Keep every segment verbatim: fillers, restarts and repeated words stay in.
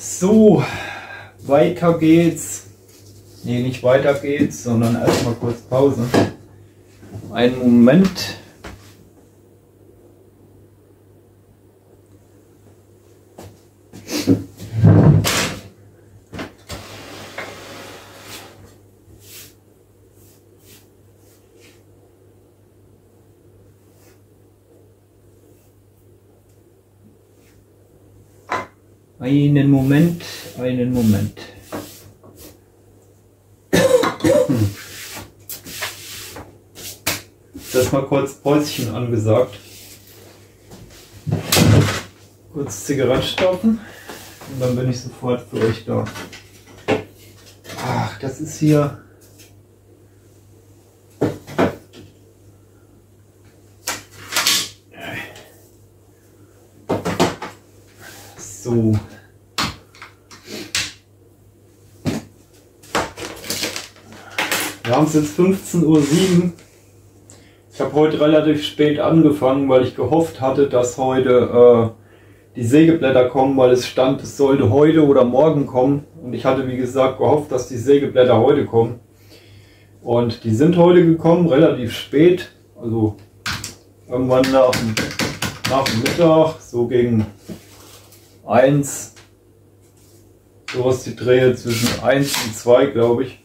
So, weiter geht's. Nee, nicht weiter geht's, sondern erstmal kurz Pause. Einen Moment. Einen Moment, einen Moment. Das mal kurz Päuschen angesagt. Kurz Zigarette stopfen und dann bin ich sofort für euch da. Ach, das ist hier. So. Wir haben es jetzt fünfzehn Uhr sieben. Ich habe heute relativ spät angefangen, weil ich gehofft hatte, dass heute äh, die Sägeblätter kommen, weil es stand, es sollte heute oder morgen kommen. Und ich hatte, wie gesagt, gehofft, dass die Sägeblätter heute kommen. Und die sind heute gekommen, relativ spät. Also irgendwann nach, nach dem Mittag, so gegen eins. Sowas die Drehe zwischen eins und zwei, glaube ich.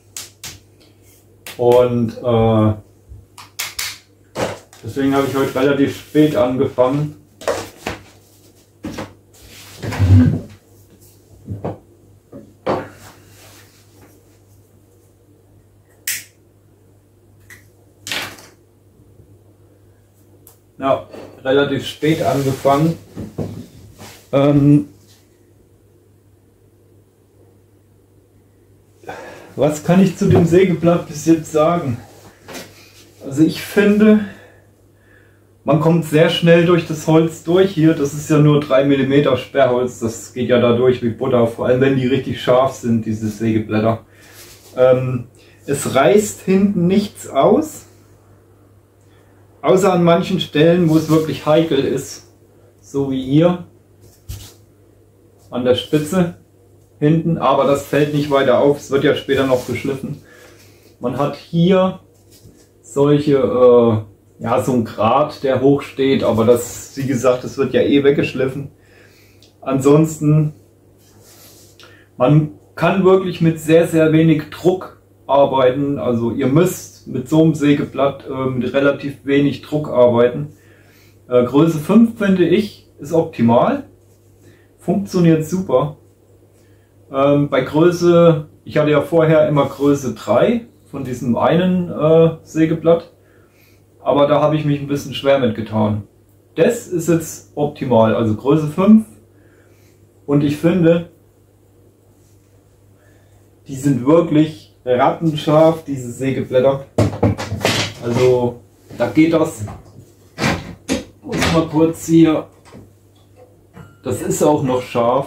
Und äh, deswegen habe ich heute relativ spät angefangen. Ja, relativ spät angefangen. Ähm, was kann ich zu dem Sägeblatt bis jetzt sagen? Also ich finde, man kommt sehr schnell durch das Holz durch hier. Das ist ja nur drei Millimeter Sperrholz. Das geht ja da durch wie Butter. Vor allem wenn die richtig scharf sind, diese Sägeblätter. Ähm, es reißt hinten nichts aus. Außer an manchen Stellen, wo es wirklich heikel ist. So wie hier. An der Spitze. Hinten. Aber das fällt nicht weiter auf. Es wird ja später noch geschliffen. Man hat hier solche... Äh, ja, so ein Grat, der hoch steht, aber das, wie gesagt, das wird ja eh weggeschliffen. Ansonsten, man kann wirklich mit sehr, sehr wenig Druck arbeiten. Also ihr müsst mit so einem Sägeblatt äh, mit relativ wenig Druck arbeiten. Äh, Größe fünf finde ich ist optimal. Funktioniert super. Ähm, bei Größe, ich hatte ja vorher immer Größe drei von diesem einen äh, Sägeblatt. Aber da habe ich mich ein bisschen schwer mit getan. Das ist jetzt optimal, also Größe fünf. Und ich finde, die sind wirklich rattenscharf, diese Sägeblätter. Also da geht das. Muss mal kurz hier. Das ist auch noch scharf.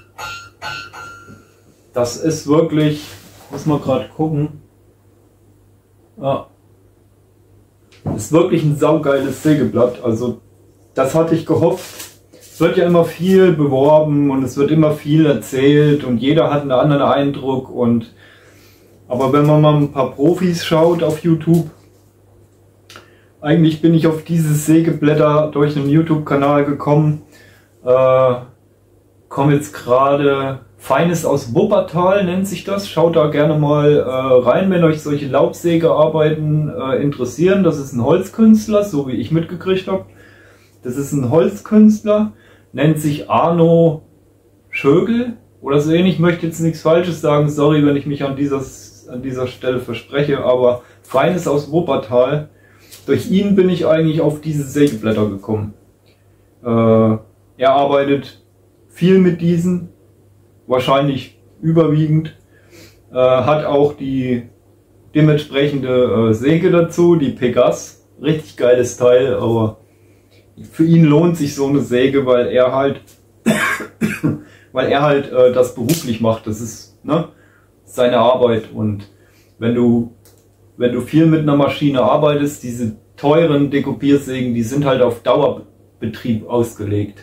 Das ist wirklich, muss man gerade gucken. Ja. Ist wirklich ein saugeiles Sägeblatt. Also das hatte ich gehofft. Es wird ja immer viel beworben und es wird immer viel erzählt und jeder hat einen anderen Eindruck. Und aber wenn man mal ein paar Profis schaut auf YouTube, eigentlich bin ich auf diese Sägeblätter durch einen YouTube-Kanal gekommen. Äh, komme jetzt gerade Feines aus Wuppertal, nennt sich das. Schaut da gerne mal äh, rein, wenn euch solche Laubsägearbeiten äh, interessieren. Das ist ein Holzkünstler, so wie ich mitgekriegt habe. Das ist ein Holzkünstler, nennt sich Arno Schögel oder so ähnlich. Ich möchte jetzt nichts Falsches sagen, sorry, wenn ich mich an dieser, an dieser Stelle verspreche, aber Feines aus Wuppertal. Durch ihn bin ich eigentlich auf diese Sägeblätter gekommen. Äh, er arbeitet viel mit diesen. Wahrscheinlich überwiegend, äh, hat auch die dementsprechende äh, Säge dazu, die Pegas, richtig geiles Teil, aber für ihn lohnt sich so eine Säge, weil er halt, weil er halt äh, das beruflich macht, das ist ne, seine Arbeit. Und wenn du, wenn du viel mit einer Maschine arbeitest, diese teuren Dekupiersägen, die sind halt auf Dauerbetrieb ausgelegt.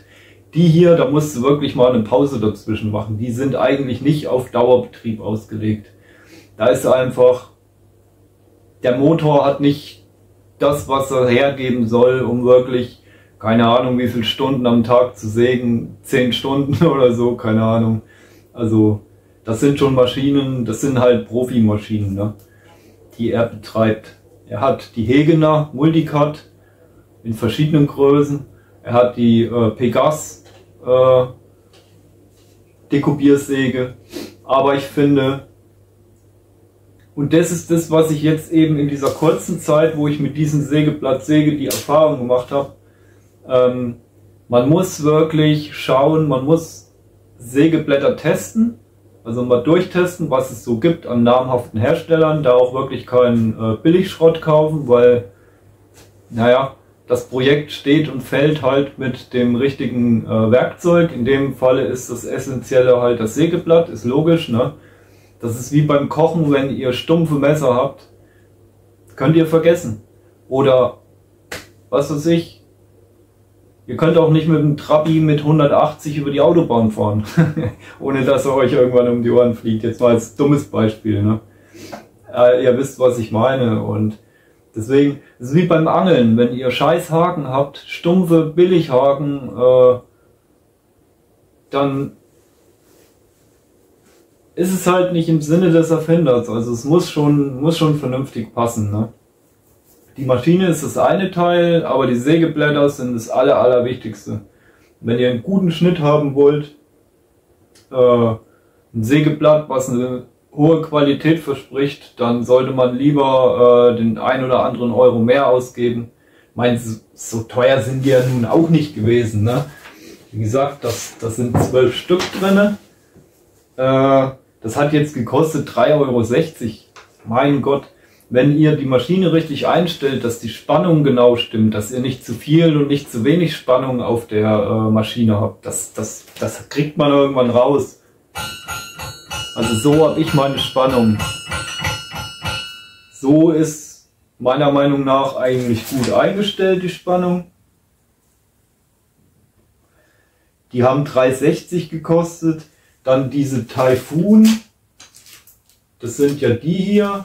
Die hier, da musst du wirklich mal eine Pause dazwischen machen. Die sind eigentlich nicht auf Dauerbetrieb ausgelegt. Da ist einfach, der Motor hat nicht das, was er hergeben soll, um wirklich, keine Ahnung, wie viele Stunden am Tag zu sägen, zehn Stunden oder so, keine Ahnung. Also, das sind schon Maschinen, das sind halt Profimaschinen, ne, die er betreibt. Er hat die Hegener Multicut in verschiedenen Größen. Er hat die äh, Pegas äh, Dekupiersäge. Aber ich finde, und das ist das, was ich jetzt eben in dieser kurzen Zeit, wo ich mit diesem Sägeblatt säge, die Erfahrung gemacht habe, ähm, man muss wirklich schauen, man muss Sägeblätter testen, also mal durchtesten, was es so gibt an namhaften Herstellern, da auch wirklich keinen äh, Billigschrott kaufen, weil, naja, das Projekt steht und fällt halt mit dem richtigen äh, Werkzeug. In dem Falle ist das Essentielle halt das Sägeblatt, ist logisch, ne? Das ist wie beim Kochen, wenn ihr stumpfe Messer habt, könnt ihr vergessen. Oder, was weiß ich, ihr könnt auch nicht mit dem Trabi mit hundertachtzig über die Autobahn fahren, ohne dass er euch irgendwann um die Ohren fliegt. Jetzt mal als dummes Beispiel, ne? Äh, ihr wisst, was ich meine, und deswegen, es ist wie beim Angeln, wenn ihr Scheißhaken habt, stumpfe Billighaken, äh, dann ist es halt nicht im Sinne des Erfinders. Also es muss schon, muss schon vernünftig passen, ne? Die Maschine ist das eine Teil, aber die Sägeblätter sind das aller, allerwichtigste. Wenn ihr einen guten Schnitt haben wollt, äh, ein Sägeblatt, was eine hohe Qualität verspricht, dann sollte man lieber äh, den ein oder anderen Euro mehr ausgeben. Ich meine, so teuer sind die ja nun auch nicht gewesen, ne? Wie gesagt, das, das sind zwölf Stück drin. Äh, das hat jetzt gekostet drei Euro sechzig. Mein Gott, wenn ihr die Maschine richtig einstellt, dass die Spannung genau stimmt, dass ihr nicht zu viel und nicht zu wenig Spannung auf der äh, Maschine habt, das, das, das kriegt man irgendwann raus. Also so habe ich meine Spannung. So ist meiner Meinung nach eigentlich gut eingestellt, die Spannung. Die haben drei sechzig gekostet. Dann diese Typhoon. Das sind ja die hier.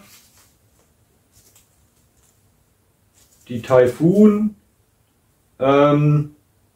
Die Typhoon. Ähm,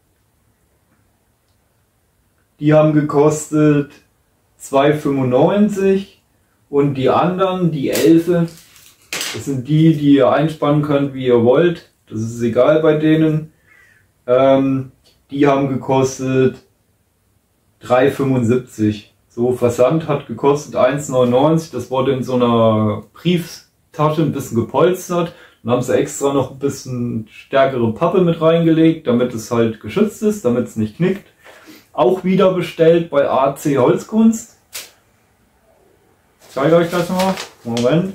die haben gekostet zwei fünfundneunzig, und die anderen, die Elfe, das sind die, die ihr einspannen könnt, wie ihr wollt. Das ist egal bei denen. Ähm, die haben gekostet drei fünfundsiebzig. So, Versand hat gekostet eins neunundneunzig. Das wurde in so einer Brieftasche ein bisschen gepolstert. Dann haben sie extra noch ein bisschen stärkere Pappe mit reingelegt, damit es halt geschützt ist, damit es nicht knickt. Auch wieder bestellt bei A C Holzkunst. Ich zeige euch das mal. Moment.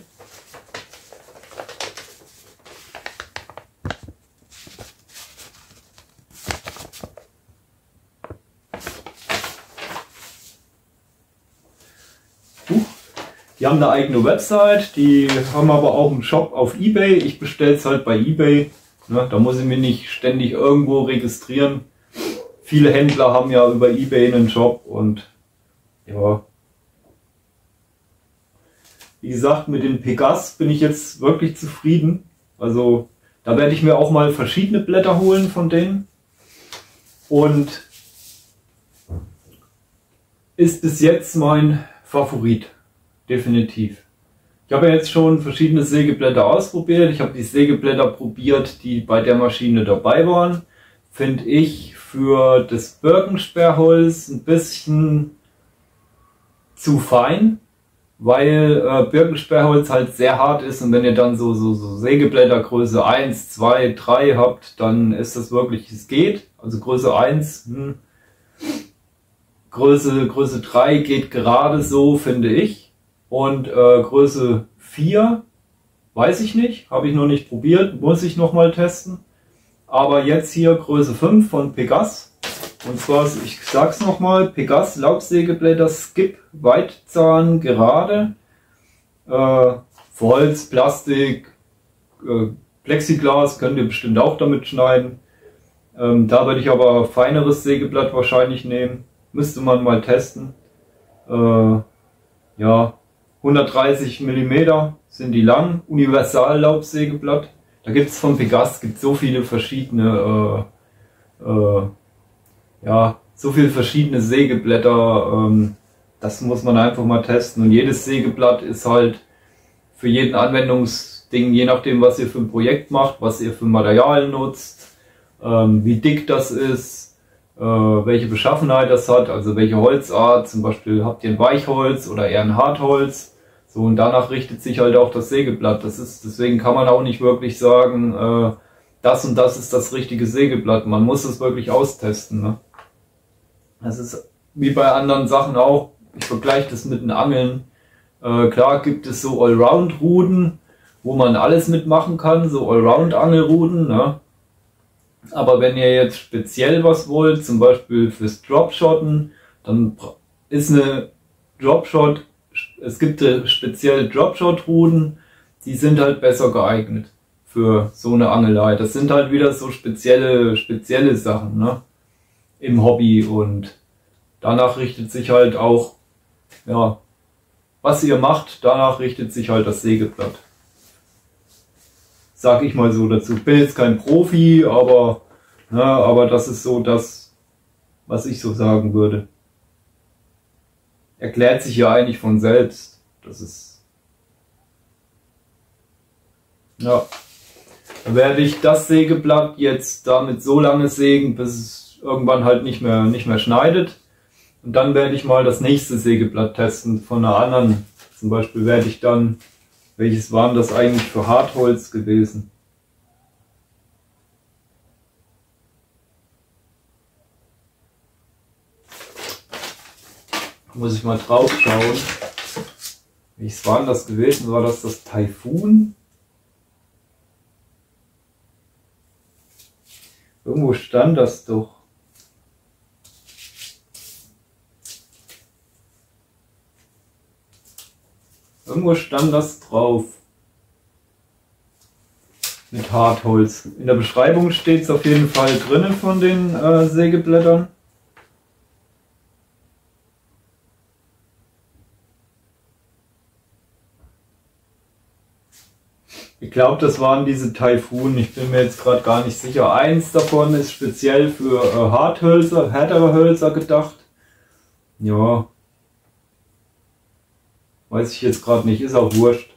Die haben eine eigene Website, die haben aber auch einen Shop auf eBay. Ich bestelle es halt bei eBay. Ne, da muss ich mich nicht ständig irgendwo registrieren. Viele Händler haben ja über eBay einen Shop, und ja. Wie gesagt, mit den Pegas bin ich jetzt wirklich zufrieden. Also da werde ich mir auch mal verschiedene Blätter holen von denen. Und ist bis jetzt mein Favorit. Definitiv. Ich habe jetzt schon verschiedene Sägeblätter ausprobiert. Ich habe die Sägeblätter probiert, die bei der Maschine dabei waren. Finde ich für das Birkensperrholz ein bisschen zu fein, weil äh, Birkensperrholz halt sehr hart ist, und wenn ihr dann so, so, so Sägeblätter Größe eins, zwei, drei habt, dann ist das wirklich, es geht. Also Größe eins, hm. Größe, Größe drei geht gerade so, finde ich. Und äh, Größe vier, weiß ich nicht, habe ich noch nicht probiert, muss ich noch mal testen. Aber jetzt hier Größe fünf von Pegas. Und zwar, ich sag's noch mal, Pegas Laubsägeblätter Skip Weitzahn gerade. Äh, Holz, Plastik, äh, Plexiglas könnt ihr bestimmt auch damit schneiden. Ähm, da würde ich aber feineres Sägeblatt wahrscheinlich nehmen. Müsste man mal testen. Äh, ja, hundertdreißig Millimeter sind die lang. Universal-Laubsägeblatt. Da gibt es von Pegas gibt so viele verschiedene, äh, äh, ja, so viele verschiedene Sägeblätter. Ähm, das muss man einfach mal testen. Und jedes Sägeblatt ist halt für jeden Anwendungsding, je nachdem, was ihr für ein Projekt macht, was ihr für Material nutzt, ähm, wie dick das ist, äh, welche Beschaffenheit das hat, also welche Holzart, zum Beispiel habt ihr ein Weichholz oder eher ein Hartholz, so, und danach richtet sich halt auch das Sägeblatt. Das ist, deswegen kann man auch nicht wirklich sagen, äh, das und das ist das richtige Sägeblatt. Man muss es wirklich austesten, ne? Das ist wie bei anderen Sachen auch, ich vergleiche das mit den Angeln. Äh, klar gibt es so Allround-Ruden, wo man alles mitmachen kann, so Allround-Angelruden, ne? Aber wenn ihr jetzt speziell was wollt, zum Beispiel fürs Dropshotten, dann ist eine Dropshot, es gibt spezielle Dropshot-Ruden, die sind halt besser geeignet für so eine Angelei. Das sind halt wieder so spezielle, spezielle Sachen, ne, im Hobby, und danach richtet sich halt auch, ja, was ihr macht, danach richtet sich halt das Sägeblatt. Sag ich mal so dazu. Ich bin jetzt kein Profi, aber, ne, aber das ist so das, was ich so sagen würde. Erklärt sich ja eigentlich von selbst. Das ist, ja. Dann werde ich das Sägeblatt jetzt damit so lange sägen, bis es irgendwann halt nicht mehr, nicht mehr schneidet. Und dann werde ich mal das nächste Sägeblatt testen von einer anderen. Zum Beispiel werde ich dann, welches waren das eigentlich für Hartholz gewesen? Muss ich mal drauf schauen. Welches war das gewesen? War das das Taifun? Irgendwo stand das doch. Irgendwo stand das drauf. Mit Hartholz. In der Beschreibung steht es auf jeden Fall drinnen von den äh, Sägeblättern. Ich glaube, das waren diese Taifun. Ich bin mir jetzt gerade gar nicht sicher. Eins davon ist speziell für äh, Harthölzer, härtere Hölzer gedacht. Ja. Weiß ich jetzt gerade nicht, ist auch wurscht.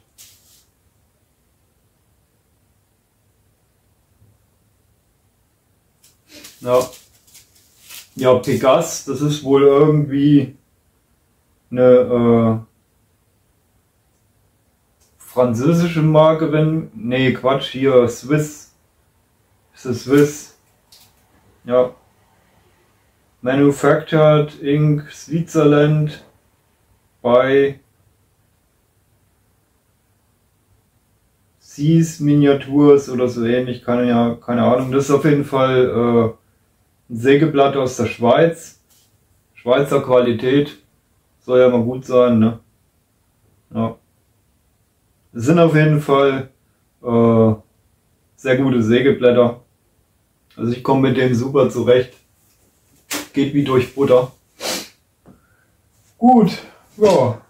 Ja, ja, Pegas, das ist wohl irgendwie eine äh, französische Marke, wenn, nee, Quatsch, hier, Swiss, ist es Swiss, ja, Manufactured in Switzerland by Seas Miniatures oder so ähnlich, keine, ja, keine Ahnung. Das ist auf jeden Fall äh, ein Sägeblatt aus der Schweiz. Schweizer Qualität. Soll ja mal gut sein, ne? Ja. Das sind auf jeden Fall äh, sehr gute Sägeblätter. Also ich komme mit denen super zurecht. Geht wie durch Butter. Gut, ja.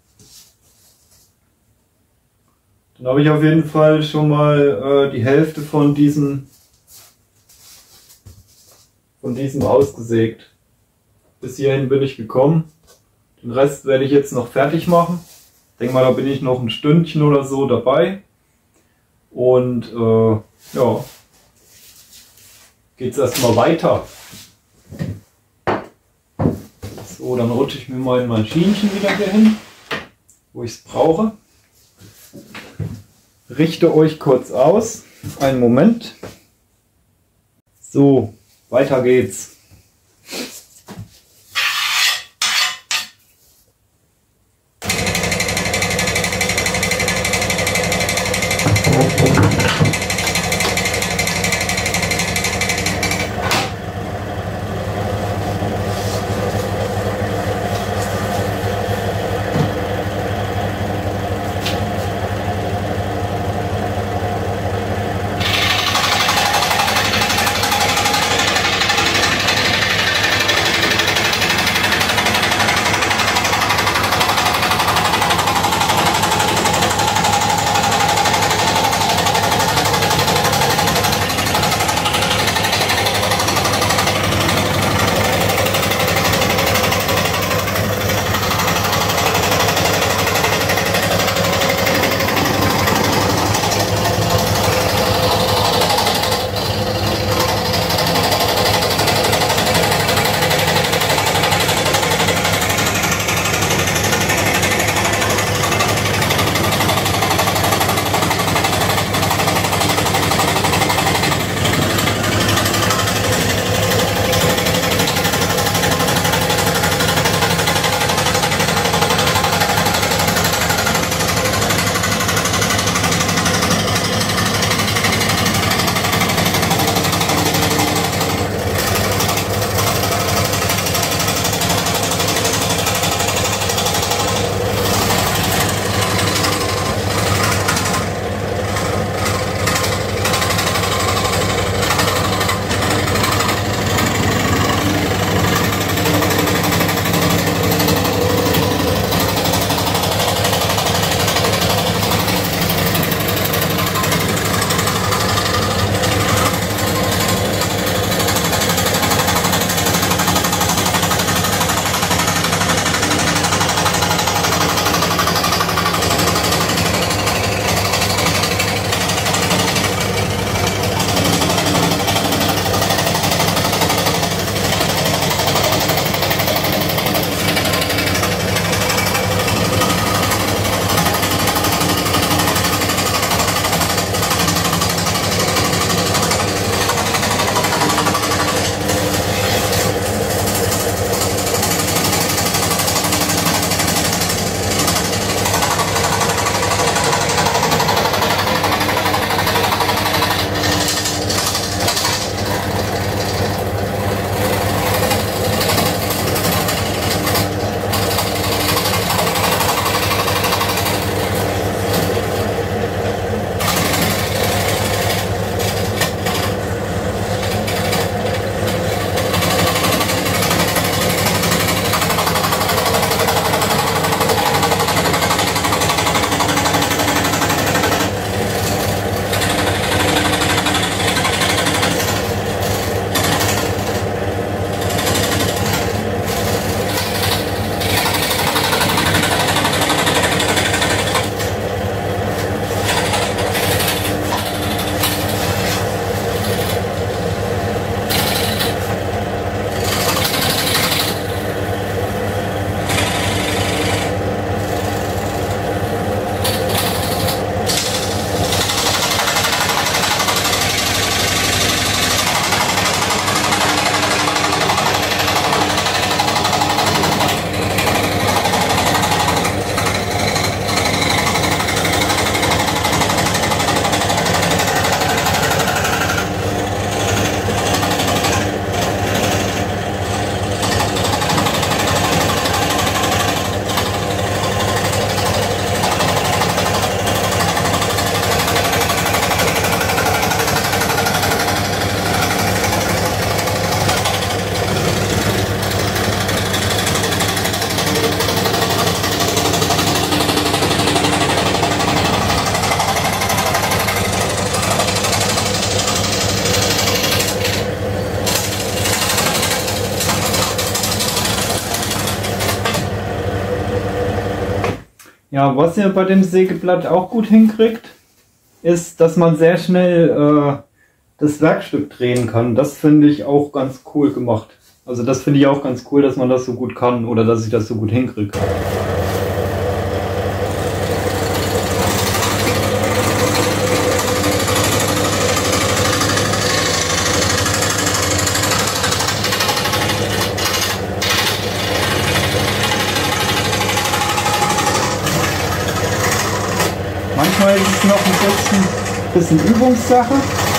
Dann habe ich auf jeden Fall schon mal äh, die Hälfte von diesem von diesem ausgesägt. Bis hierhin bin ich gekommen. Den Rest werde ich jetzt noch fertig machen. Ich denke mal, da bin ich noch ein Stündchen oder so dabei. Und äh, ja, geht's erstmal weiter. So, dann rutsche ich mir mein Maschinchen wieder hier hin, wo ich es brauche. Richte euch kurz aus. Einen Moment. So, weiter geht's. Ja, was ihr bei dem Sägeblatt auch gut hinkriegt, ist, dass man sehr schnell äh, das Werkstück drehen kann. Das finde ich auch ganz cool gemacht. Also das finde ich auch ganz cool, dass man das so gut kann oder dass ich das so gut hinkriege. Manchmal ist es noch ein bisschen, bisschen Übungssache.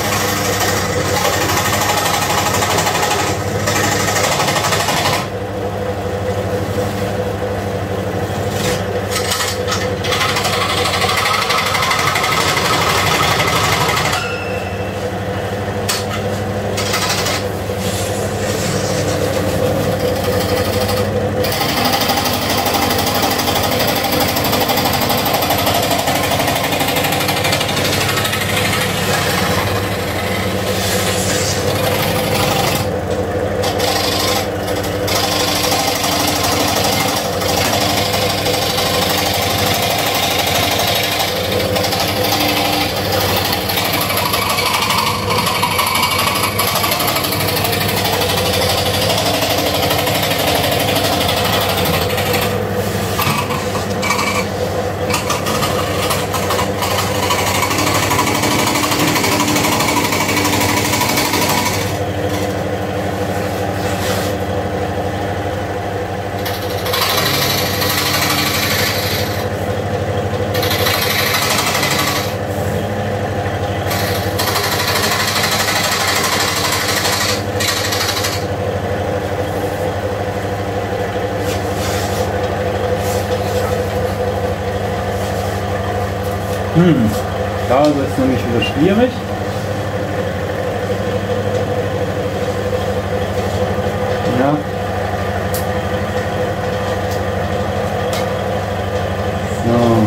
Hm, da wird es nämlich wieder schwierig. Ja. So.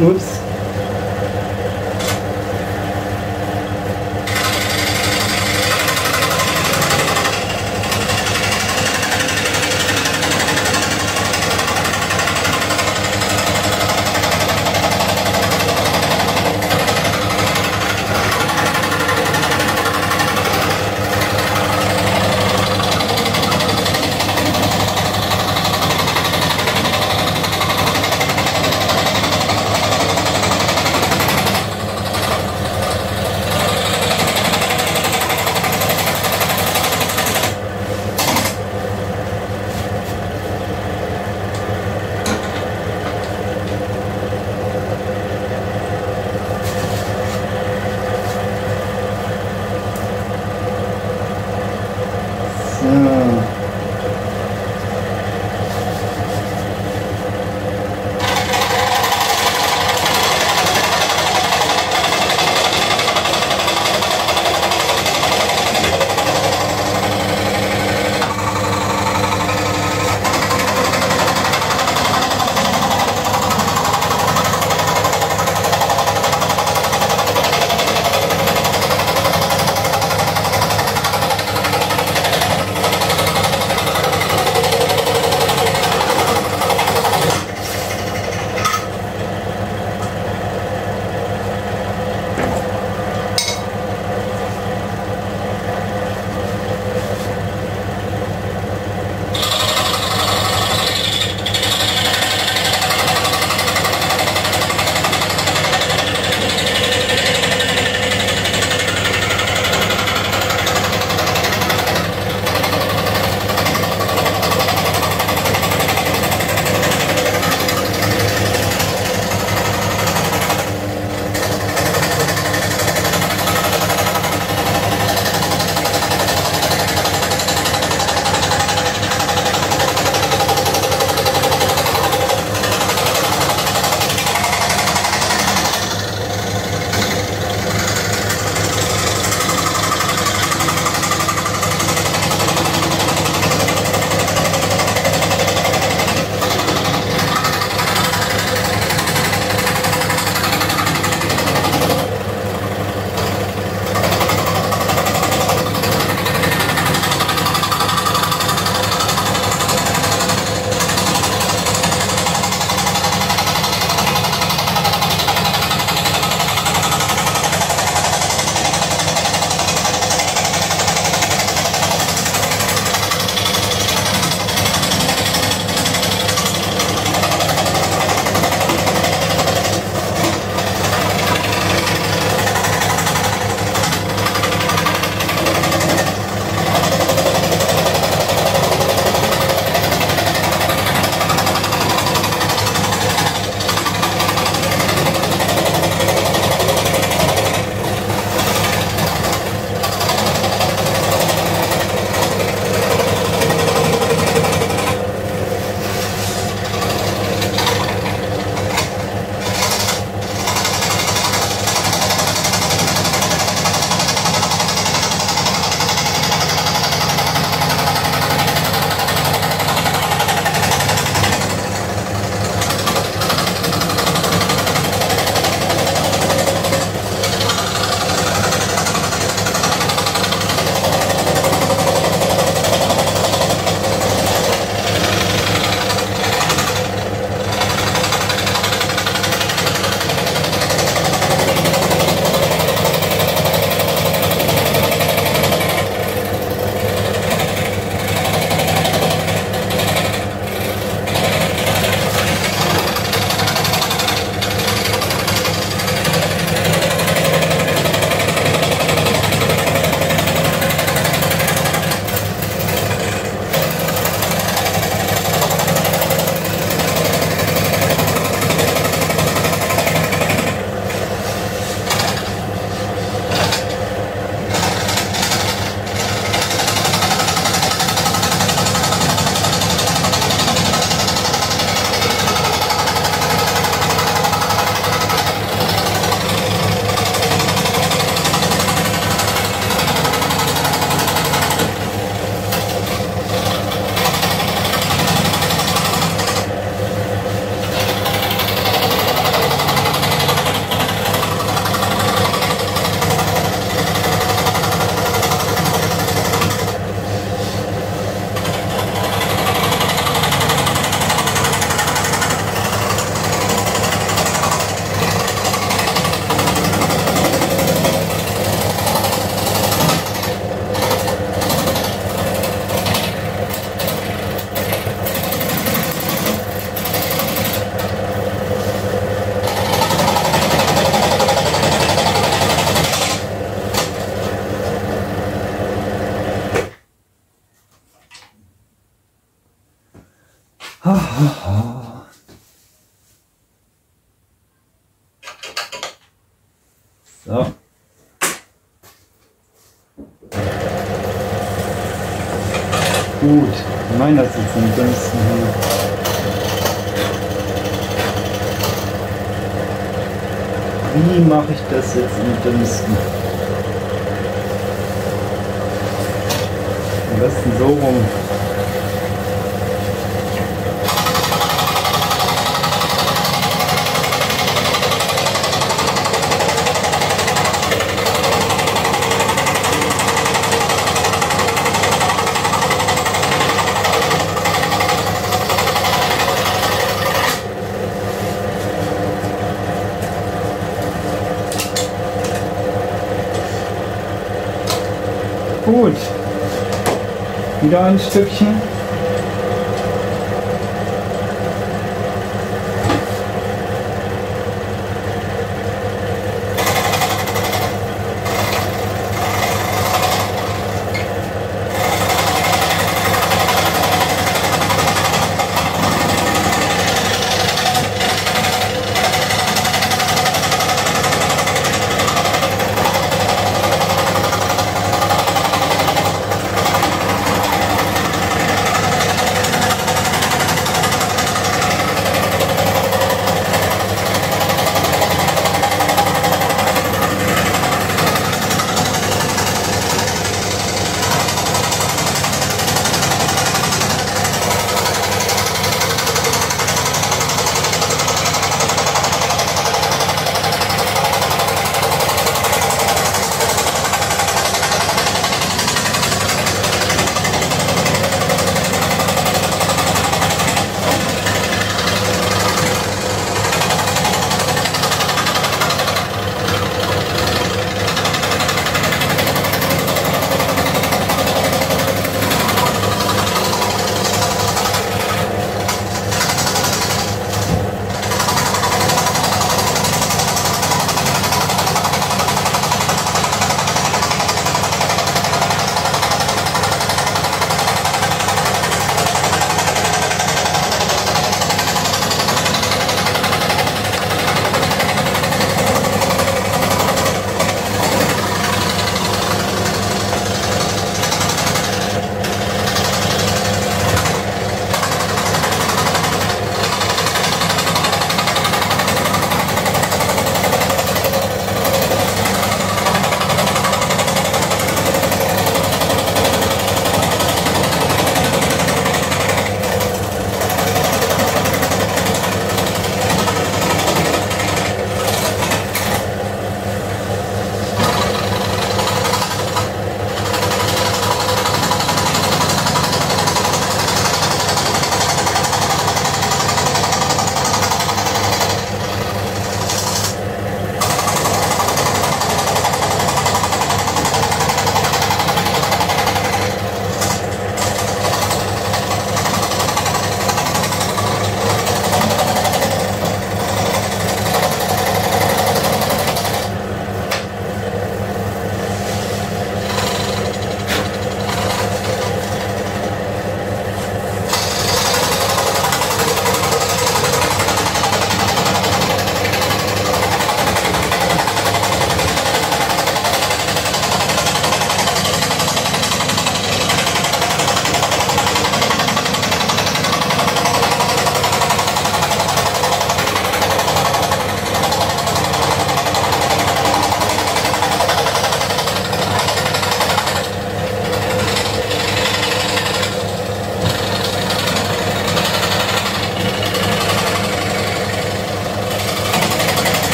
Ups. So. Gut, ich meine das jetzt am dünnsten hier. Wie mache ich das jetzt am dünnsten? Am besten so rum. Gut, wieder ein Stückchen.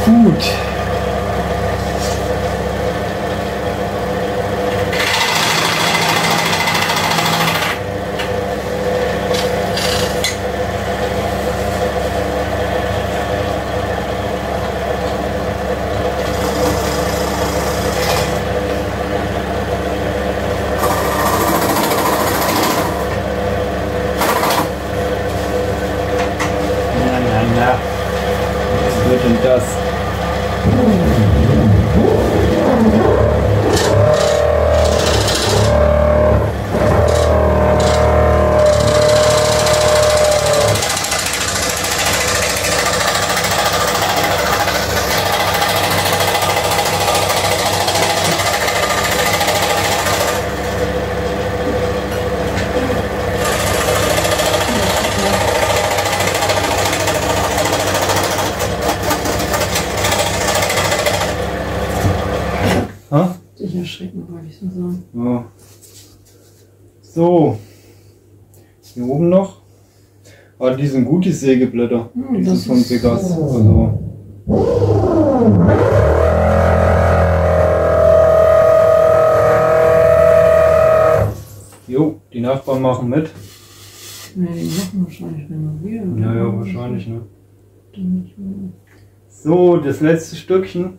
Gut. Das. Dich erschrecken, wollte ich so sagen. Ja. So. Hier oben noch. Ah, die sind gut, die Sägeblätter. Hm, die das sind von ist- Pegas. Also. Jo, die Nachbarn machen mit. Ne, die machen wahrscheinlich renovieren. Ja, ja, wahrscheinlich, ne? Dann nicht mehr. So, das letzte Stückchen.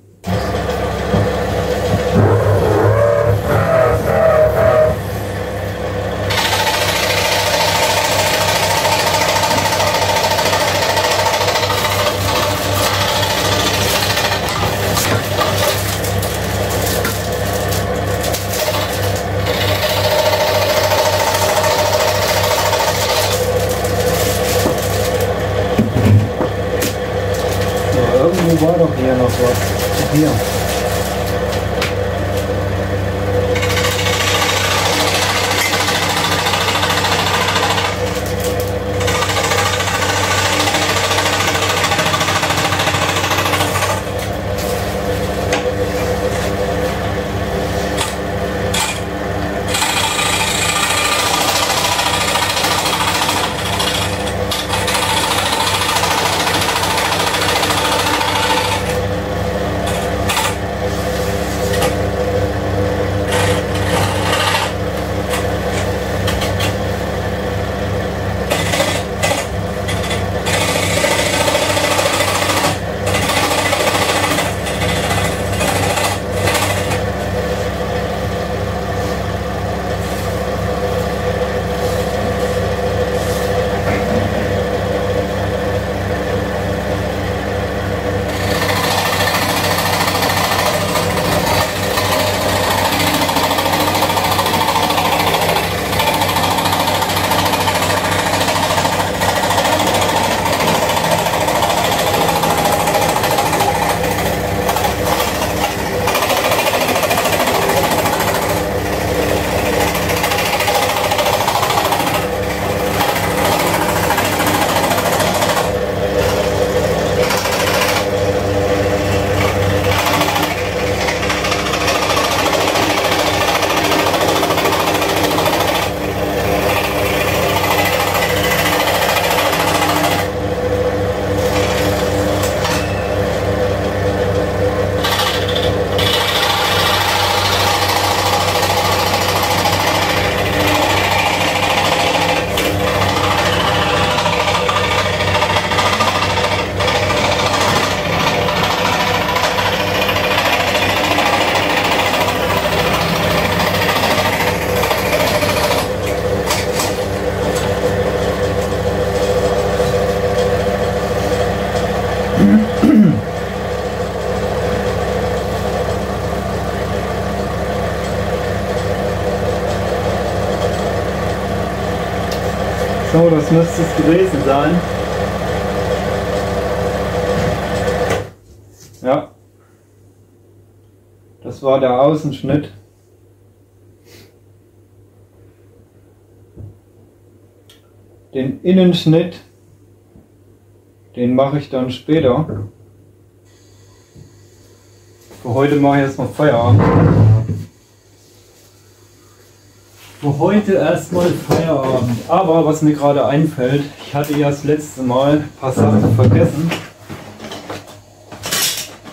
So, irgendwo war doch hier noch was. Hier. So, das müsste es gewesen sein. Ja. Das war der Außenschnitt. Den Innenschnitt, den mache ich dann später. Für heute mache ich erstmal Feierabend. Für heute erstmal Feierabend. Aber was mir gerade einfällt, ich hatte ja das letzte Mal ein paar Sachen vergessen.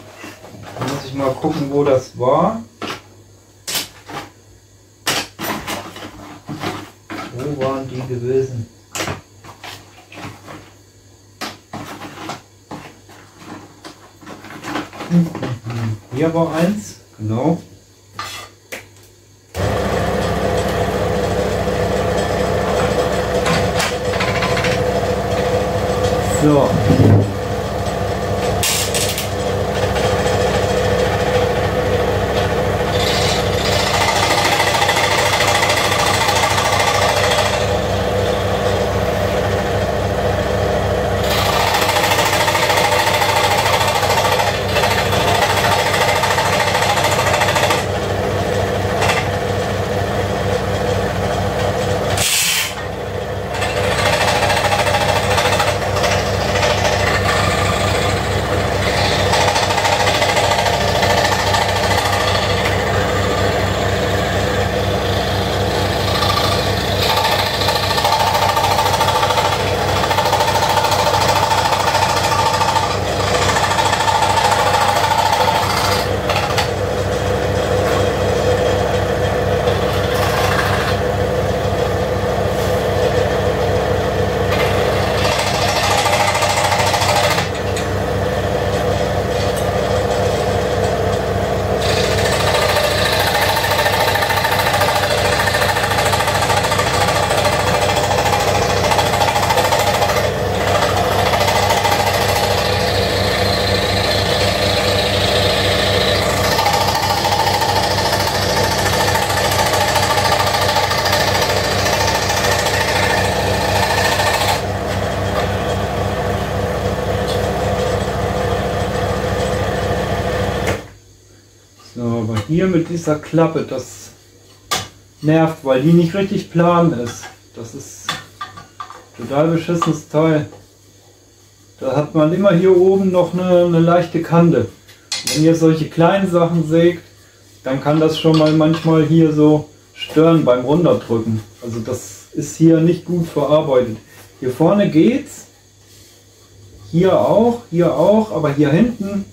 ich mal gucken, wo das war. Wo waren die gewesen? Hier war eins, genau. So. Hier mit dieser Klappe, das nervt, weil die nicht richtig plan ist. Das ist total beschissenes Teil. Da hat man immer hier oben noch eine, eine leichte Kante. Wenn ihr solche kleinen Sachen sägt, dann kann das schon mal manchmal hier so stören beim Runterdrücken. Also das ist hier nicht gut verarbeitet. Hier vorne geht's, hier auch, hier auch, aber hier hinten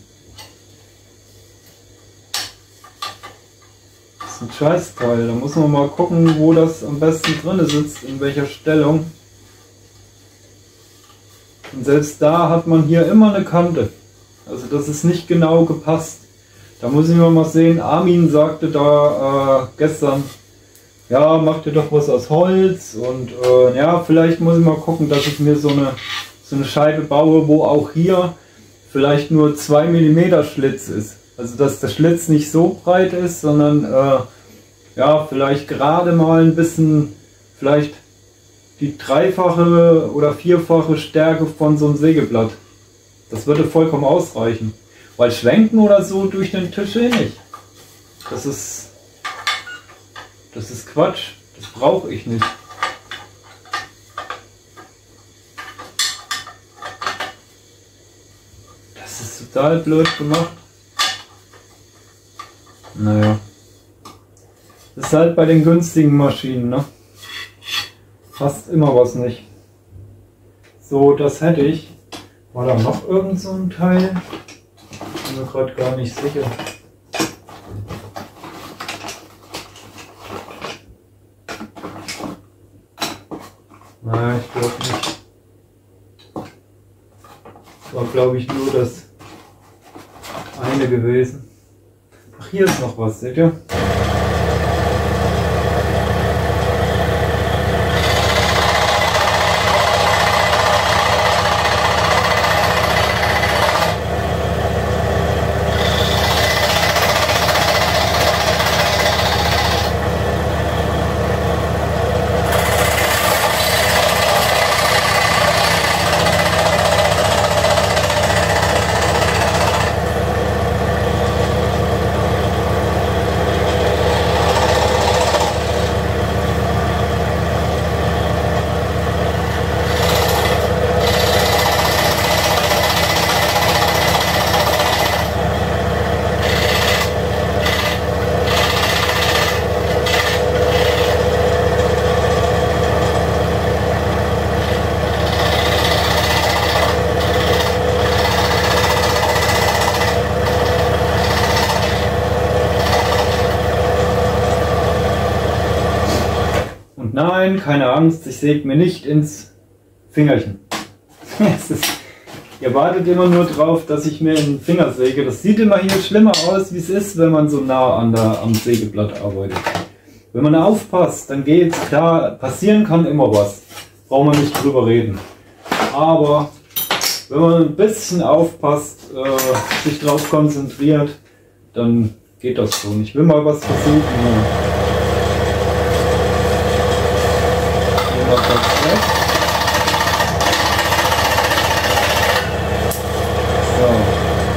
ein Scheißteil, da muss man mal gucken, wo das am besten drin sitzt, in welcher Stellung. Und selbst da hat man hier immer eine Kante. Also das ist nicht genau gepasst. Da muss ich mal sehen, Armin sagte da äh, gestern, ja, macht ihr doch was aus Holz und äh, ja, vielleicht muss ich mal gucken, dass ich mir so eine, so eine Scheibe baue, wo auch hier vielleicht nur zwei Millimeter Schlitz ist. Also dass der Schlitz nicht so breit ist, sondern äh, ja, vielleicht gerade mal ein bisschen, vielleicht die dreifache oder vierfache Stärke von so einem Sägeblatt. Das würde vollkommen ausreichen. Weil schwenken oder so durch den Tisch eh nicht. Das ist, das ist Quatsch. Das brauche ich nicht. Das ist total blöd gemacht. Naja. Das ist halt bei den günstigen Maschinen, ne? Fast immer was nicht. So, das hätte ich. War da noch irgend so ein Teil? Ich bin mir gerade gar nicht sicher. Nein, ich glaube nicht. Das war, glaube ich, nur das eine gewesen. Ach, hier ist noch was, seht ihr? Nein, keine Angst, ich säge mir nicht ins Fingerchen. Es ist, ihr wartet immer nur drauf, dass ich mir in den Finger säge. Das sieht immer hier schlimmer aus, wie es ist, wenn man so nah an der, am Sägeblatt arbeitet. Wenn man aufpasst, dann geht's. Klar, passieren kann immer was. Braucht man nicht drüber reden. Aber wenn man ein bisschen aufpasst, äh, sich drauf konzentriert, dann geht das schon. Ich will mal was versuchen. Hier noch was weg. So.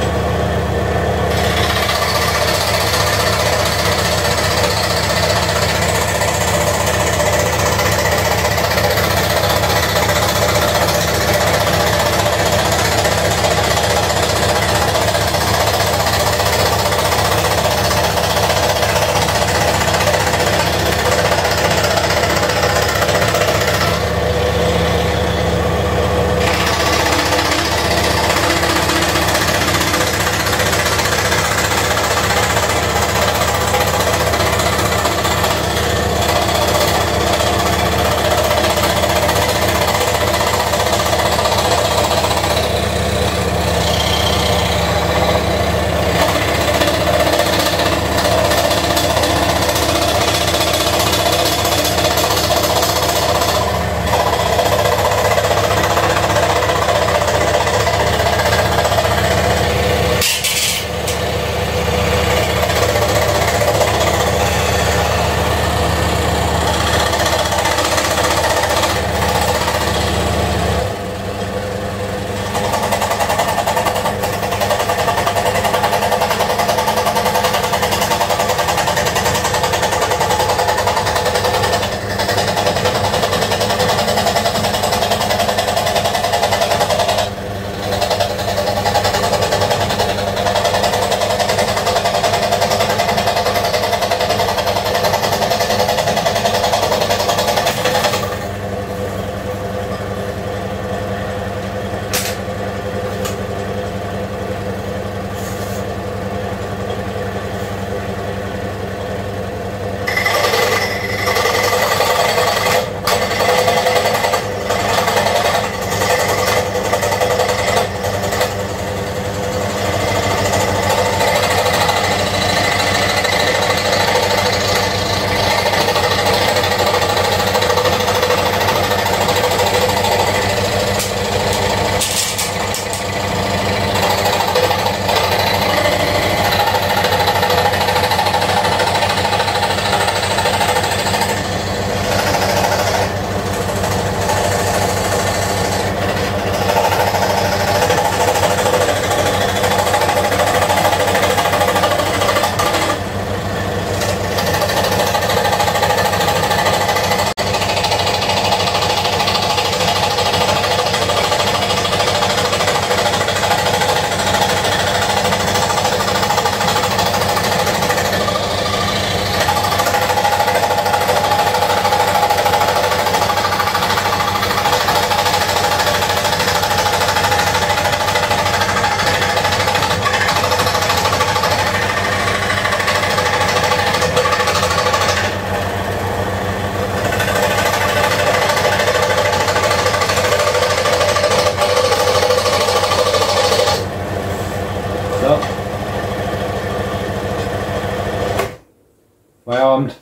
Feierabend.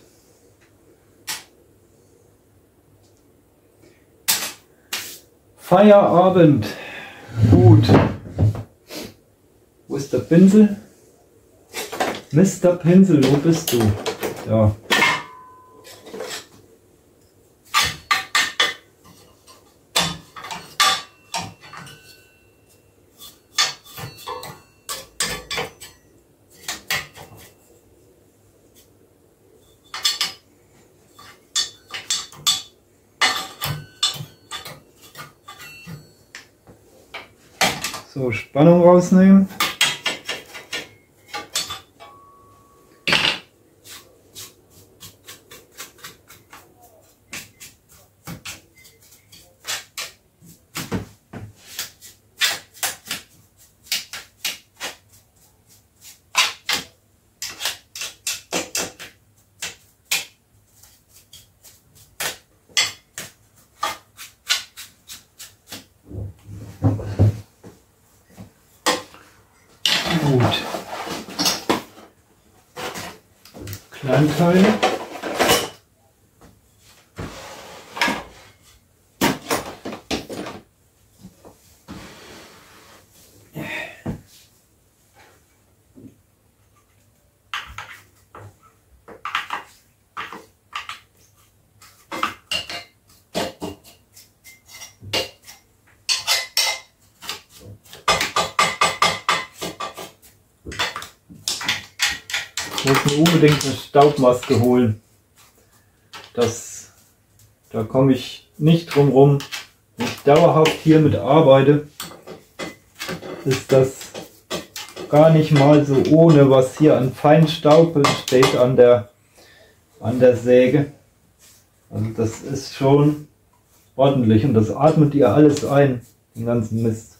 Feierabend. Gut. Wo ist der Pinsel? Mister Pinsel, wo bist du? Ja. So, Spannung rausnehmen. Gut. Kleinteile. Ich muss mir unbedingt eine Staubmaske holen. Das, da komme ich nicht drum rum. Wenn ich dauerhaft hier mit arbeite, ist das gar nicht mal so ohne, was hier an Feinstaub entsteht an der, an der Säge. Also das ist schon ordentlich und das atmet ihr alles ein, den ganzen Mist.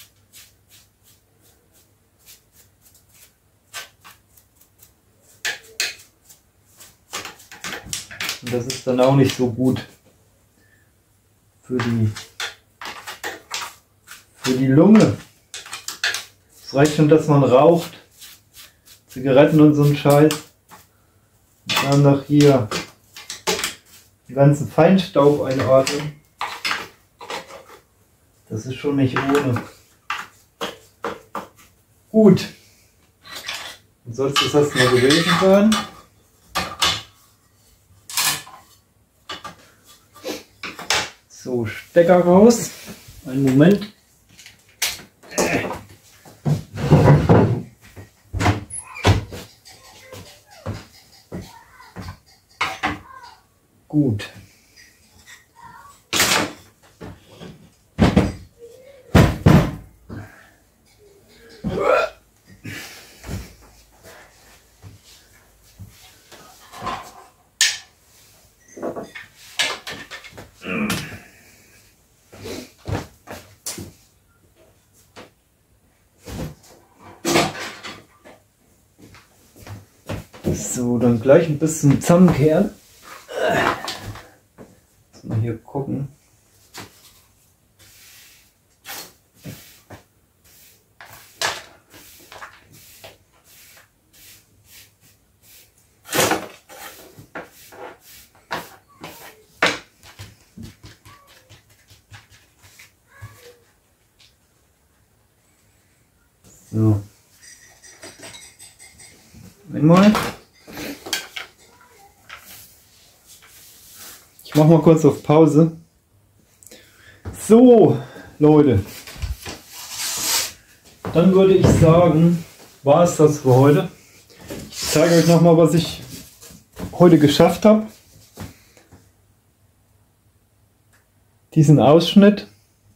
Und das ist dann auch nicht so gut für die, für die Lunge. Es reicht schon, dass man raucht, Zigaretten und so ein Scheiß. Und dann noch hier den ganzen Feinstaub einatmen. Das ist schon nicht ohne. Gut. Und soll es das erstmal gewesen sein. So, Stecker raus. Einen Moment. Gut. So, dann gleich ein bisschen zusammenkehren. Jetzt mal hier gucken. So. Einmal. Ich mache mal kurz auf Pause. So, Leute. Dann würde ich sagen, war es das für heute. Ich zeige euch noch mal, was ich heute geschafft habe. Diesen Ausschnitt.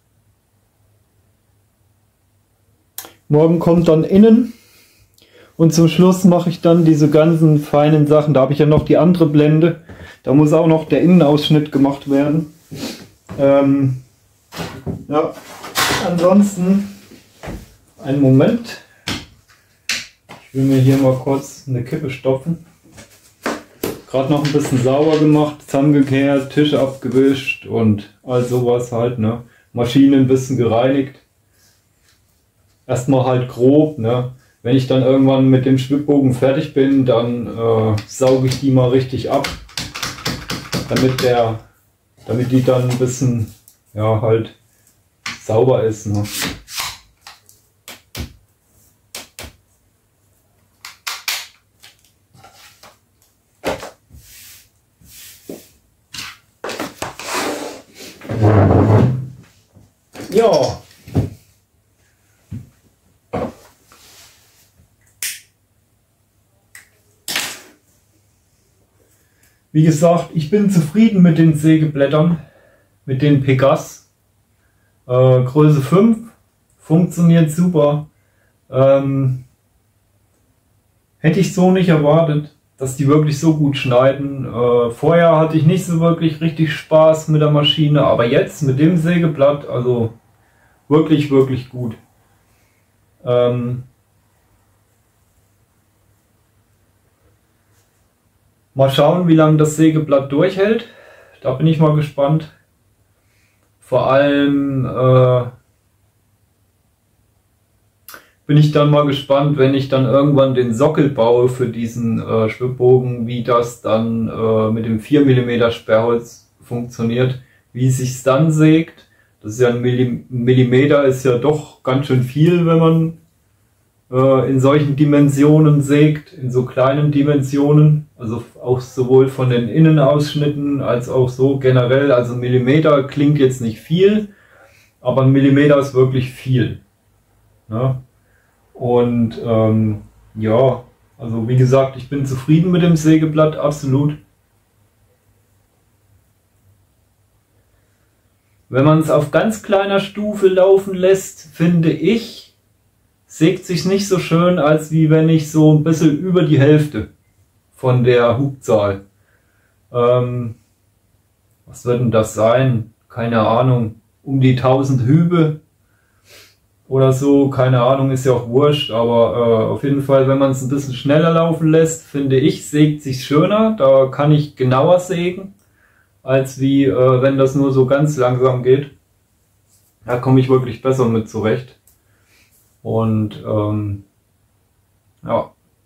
Morgen kommt dann innen. Und zum Schluss mache ich dann diese ganzen feinen Sachen. Da habe ich ja noch die andere Blende. Da muss auch noch der Innenausschnitt gemacht werden. Ähm, ja, ansonsten einen Moment. Ich will mir hier mal kurz eine Kippe stopfen. Gerade noch ein bisschen sauber gemacht, zusammengekehrt, Tisch abgewischt und all sowas halt. Ne? Maschine ein bisschen gereinigt. Erstmal halt grob. Ne? Wenn ich dann irgendwann mit dem Schwibbogen fertig bin, dann äh, sauge ich die mal richtig ab, damit der, damit die dann ein bisschen, ja, halt sauber ist. Ne? Ja. Wie gesagt, ich bin zufrieden mit den Sägeblättern, mit den Pegas. Äh, Größe fünf, funktioniert super. Ähm, hätte ich so nicht erwartet, dass die wirklich so gut schneiden. Äh, vorher hatte ich nicht so wirklich richtig Spaß mit der Maschine, aber jetzt mit dem Sägeblatt, also wirklich, wirklich gut. Ähm, Mal schauen, wie lange das Sägeblatt durchhält. Da bin ich mal gespannt. Vor allem äh, bin ich dann mal gespannt, wenn ich dann irgendwann den Sockel baue für diesen äh, Schwibbogen, wie das dann äh, mit dem vier Millimeter Sperrholz funktioniert, wie es sich dann sägt. Das ist ja ein Millim Millimeter, ist ja doch ganz schön viel, wenn man äh, in solchen Dimensionen sägt, in so kleinen Dimensionen, also auch sowohl von den Innenausschnitten als auch so generell. Also Millimeter klingt jetzt nicht viel, aber ein Millimeter ist wirklich viel. Ne? Und ähm, ja, also wie gesagt, ich bin zufrieden mit dem Sägeblatt, absolut. Wenn man es auf ganz kleiner Stufe laufen lässt, finde ich, sägt sich nicht so schön, als wie wenn ich so ein bisschen über die Hälfte von der Hubzahl. Ähm, was wird denn das sein? Keine Ahnung, um die tausend Hübe oder so, keine Ahnung, ist ja auch wurscht, aber äh, auf jeden Fall, wenn man es ein bisschen schneller laufen lässt, finde ich, sägt sich schöner, da kann ich genauer sägen, als wie äh, wenn das nur so ganz langsam geht. Da komme ich wirklich besser mit zurecht. Und ähm, ja.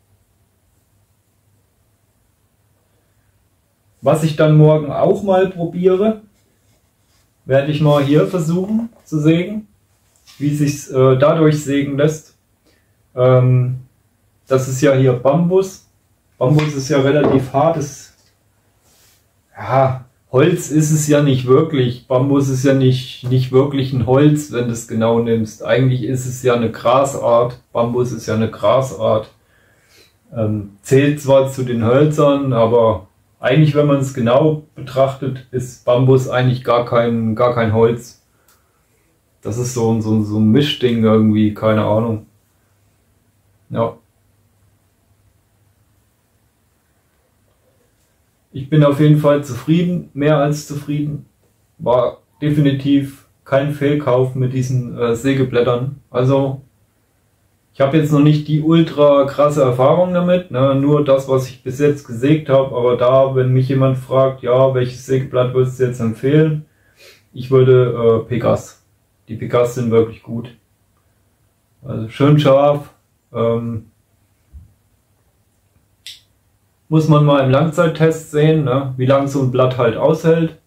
Was ich dann morgen auch mal probiere, werde ich mal hier versuchen zu sägen, wie sich äh, dadurch sägen lässt. Ähm, das ist ja hier Bambus. Bambus ist ja relativ hartes. Ja, Holz ist es ja nicht wirklich. Bambus ist ja nicht, nicht wirklich ein Holz, wenn du es genau nimmst. Eigentlich ist es ja eine Grasart. Bambus ist ja eine Grasart. Ähm, zählt zwar zu den Hölzern, aber eigentlich, wenn man es genau betrachtet, ist Bambus eigentlich gar kein, gar kein Holz. Das ist so, so, so ein Mischding irgendwie, keine Ahnung. Ja. Ich bin auf jeden Fall zufrieden, mehr als zufrieden. War definitiv kein Fehlkauf mit diesen äh, Sägeblättern. Also, ich habe jetzt noch nicht die ultra krasse Erfahrung damit, ne? Nur das, was ich bis jetzt gesägt habe. Aber da, wenn mich jemand fragt, ja, welches Sägeblatt würdest du jetzt empfehlen? Ich würde äh, Pegas. Die Pegas sind wirklich gut. Also schön scharf. Ähm, muss man mal im Langzeittest sehen, ne? Wie lange so ein Blatt halt aushält.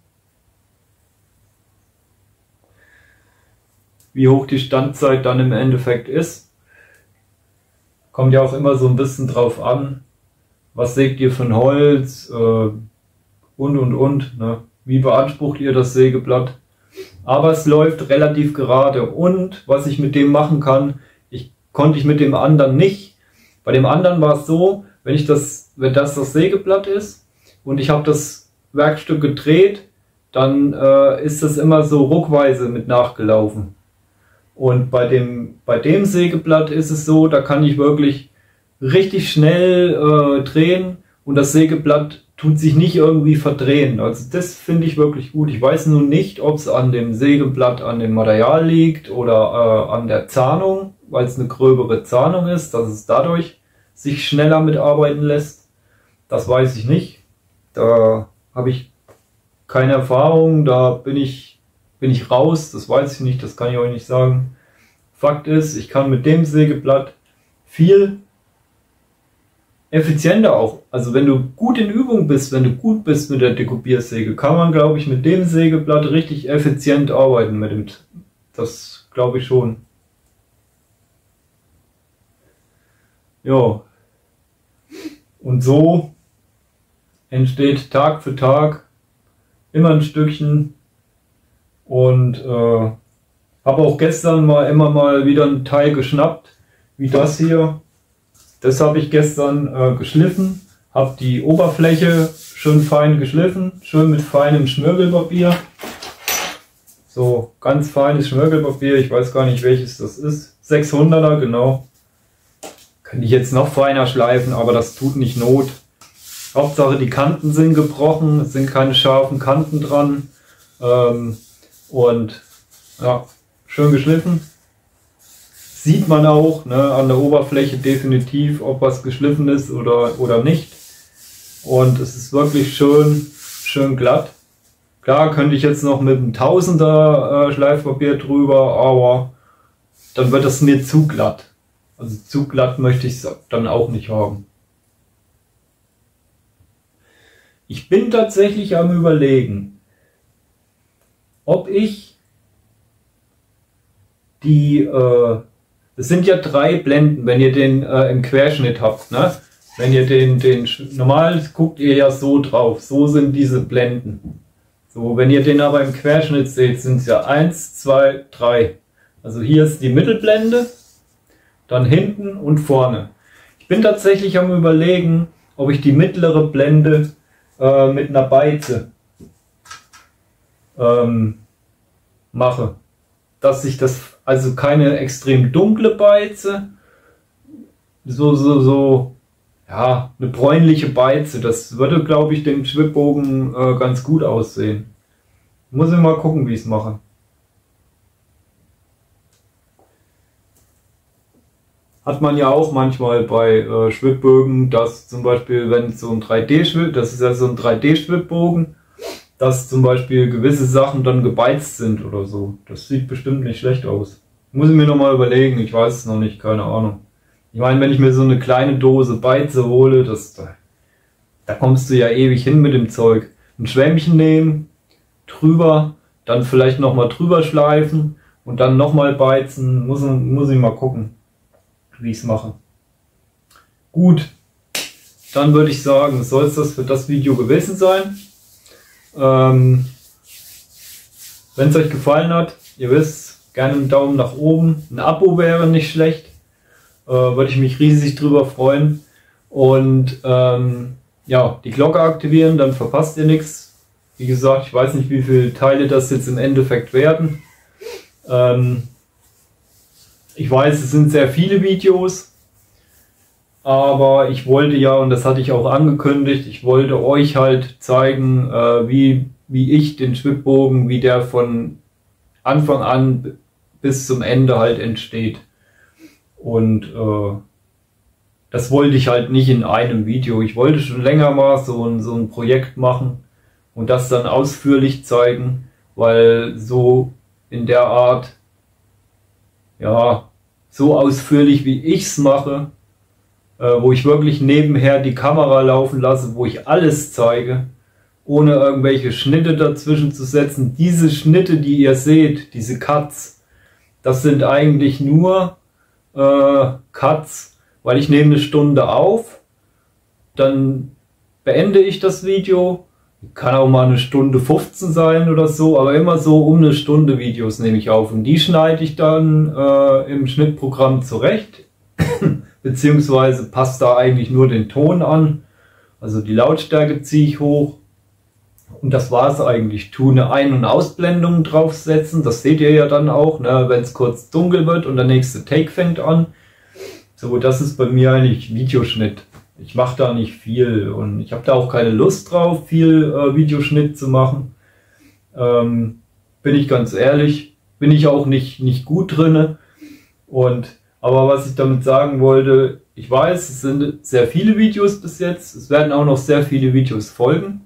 Wie hoch die Standzeit dann im Endeffekt ist. Kommt ja auch immer so ein bisschen drauf an, was sägt ihr für ein Holz äh, und und und. Ne? Wie beansprucht ihr das Sägeblatt? Aber es läuft relativ gerade. Und was ich mit dem machen kann, ich konnte ich mit dem anderen nicht. Bei dem anderen war es so, wenn ich das, wenn das das Sägeblatt ist und ich habe das Werkstück gedreht, dann äh, ist das immer so ruckweise mit nachgelaufen. Und bei dem, bei dem Sägeblatt ist es so, da kann ich wirklich richtig schnell äh, drehen und das Sägeblatt tut sich nicht irgendwie verdrehen. Also das finde ich wirklich gut. Ich weiß nun nicht, ob es an dem Sägeblatt, an dem Material liegt oder äh, an der Zahnung, weil es eine gröbere Zahnung ist, dass es dadurch sich schneller mitarbeiten lässt. Das weiß ich nicht. Da habe ich keine Erfahrung, da bin ich, bin ich raus, das weiß ich nicht, das kann ich euch nicht sagen. Fakt ist, ich kann mit dem Sägeblatt viel effizienter auch, also wenn du gut in Übung bist, wenn du gut bist mit der Dekupiersäge, kann man, glaube ich, mit dem Sägeblatt richtig effizient arbeiten mit dem, das glaube ich schon. Ja, und so entsteht Tag für Tag immer ein Stückchen und äh, habe auch gestern mal immer mal wieder ein Teil geschnappt, wie das hier. Das habe ich gestern äh, geschliffen, habe die Oberfläche schön fein geschliffen, schön mit feinem Schmirgelpapier. So ganz feines Schmirgelpapier, ich weiß gar nicht welches das ist, sechshunderter genau. Könnte ich jetzt noch feiner schleifen, aber das tut nicht Not. Hauptsache die Kanten sind gebrochen, es sind keine scharfen Kanten dran. Ähm, und ja, schön geschliffen. Sieht man auch, ne, an der Oberfläche definitiv, ob was geschliffen ist oder, oder nicht. Und es ist wirklich schön, schön glatt. Klar könnte ich jetzt noch mit einem Tausender äh, Schleifpapier drüber, aber dann wird das mir zu glatt. Also zu glatt möchte ich es dann auch nicht haben. Ich bin tatsächlich am Überlegen, ob ich die, äh, es sind ja drei Blenden, wenn ihr den äh, im Querschnitt habt, ne? Wenn ihr den, den, normal guckt ihr ja so drauf, so sind diese Blenden. So, wenn ihr den aber im Querschnitt seht, sind es ja eins, zwei, drei. Also hier ist die Mittelblende, dann hinten und vorne. Ich bin tatsächlich am Überlegen, ob ich die mittlere Blende äh, mit einer Beize ähm, mache. Dass ich das, also keine extrem dunkle Beize, so, so, so, ja, eine bräunliche Beize. Das würde, glaube ich, dem Schwibbogen äh, ganz gut aussehen. Muss ich mal gucken, wie ich es mache. Hat man ja auch manchmal bei äh, Schwibbögen, dass zum Beispiel, wenn so ein drei D-Schwibb, das ist ja so ein drei D-Schwibbogen, dass zum Beispiel gewisse Sachen dann gebeizt sind oder so. Das sieht bestimmt nicht schlecht aus. Muss ich mir nochmal überlegen, ich weiß es noch nicht, keine Ahnung. Ich meine, wenn ich mir so eine kleine Dose Beize hole, das, da, da kommst du ja ewig hin mit dem Zeug. Ein Schwämmchen nehmen, drüber, dann vielleicht nochmal drüber schleifen und dann nochmal beizen. Muss, muss ich mal gucken, wie ich es mache. Gut, dann würde ich sagen, soll es das für das Video gewesen sein. Ähm, wenn es euch gefallen hat, ihr wisst, gerne einen Daumen nach oben. Ein Abo wäre nicht schlecht. Äh, würde ich mich riesig drüber freuen. Und ähm, ja, die Glocke aktivieren, dann verpasst ihr nichts. Wie gesagt, ich weiß nicht, wie viele Teile das jetzt im Endeffekt werden. Ähm, ich weiß, es sind sehr viele Videos. Aber ich wollte ja, und das hatte ich auch angekündigt, ich wollte euch halt zeigen, äh, wie, wie ich den Schwibbogen, wie der von Anfang an bis zum Ende halt entsteht. Und äh, das wollte ich halt nicht in einem Video. Ich wollte schon länger mal so ein, so ein Projekt machen und das dann ausführlich zeigen, weil so in der Art, ja, so ausführlich wie ich es mache, äh, wo ich wirklich nebenher die Kamera laufen lasse, wo ich alles zeige, ohne irgendwelche Schnitte dazwischen zu setzen. Diese Schnitte, die ihr seht, diese Cuts, das sind eigentlich nur äh, Cuts, weil ich nehme eine Stunde auf, dann beende ich das Video, kann auch mal eine Stunde fünfzehn sein oder so, aber immer so um eine Stunde Videos nehme ich auf und die schneide ich dann äh, im Schnittprogramm zurecht, beziehungsweise passt da eigentlich nur den Ton an, also die Lautstärke ziehe ich hoch und das war es eigentlich. Tue eine Ein- und Ausblendung draufsetzen, das seht ihr ja dann auch, ne, wenn es kurz dunkel wird und der nächste Take fängt an. So, das ist bei mir eigentlich Videoschnitt. Ich mache da nicht viel und ich habe da auch keine Lust drauf, viel äh, Videoschnitt zu machen. Ähm, bin ich ganz ehrlich, bin ich auch nicht, nicht gut drinne. Und, aber was ich damit sagen wollte, ich weiß, es sind sehr viele Videos bis jetzt, es werden auch noch sehr viele Videos folgen.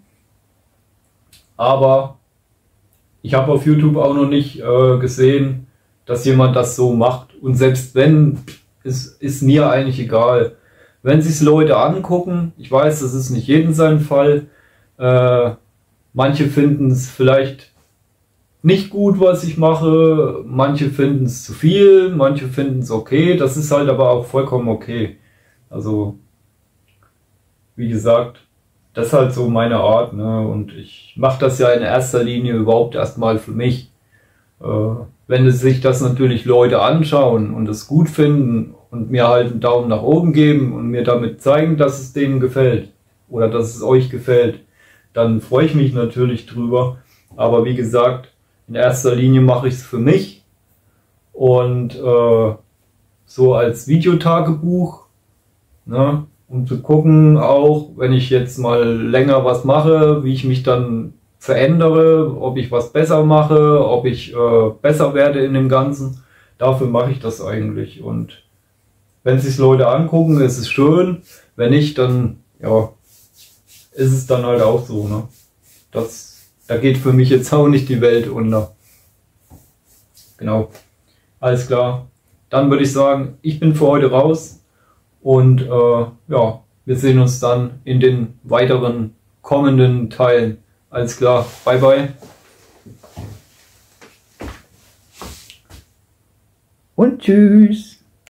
Aber ich habe auf YouTube auch noch nicht äh, gesehen, dass jemand das so macht. Und selbst wenn, ist, ist mir eigentlich egal. Wenn sich Leute angucken, ich weiß, das ist nicht jeden sein Fall, äh, manche finden es vielleicht nicht gut, was ich mache, manche finden es zu viel, manche finden es okay, das ist halt aber auch vollkommen okay. Also, wie gesagt, das ist halt so meine Art, ne? Und ich mache das ja in erster Linie überhaupt erstmal für mich. Äh, wenn sich das natürlich Leute anschauen und es gut finden und mir halt einen Daumen nach oben geben und mir damit zeigen, dass es denen gefällt oder dass es euch gefällt, dann freue ich mich natürlich drüber. Aber wie gesagt, in erster Linie mache ich es für mich und äh, so als Videotagebuch, ne? Um zu gucken auch, wenn ich jetzt mal länger was mache, wie ich mich dann verändere, ob ich was besser mache, ob ich äh, besser werde in dem Ganzen. Dafür mache ich das eigentlich. Und wenn sich Leute angucken, ist es schön. Wenn nicht, dann ja, ist es dann halt auch so. Ne? Das, da geht für mich jetzt auch nicht die Welt unter. Genau. Alles klar. dann würde ich sagen, ich bin für heute raus und äh, ja, wir sehen uns dann in den weiteren kommenden Teilen. Alles klar, bye bye. Und tschüss.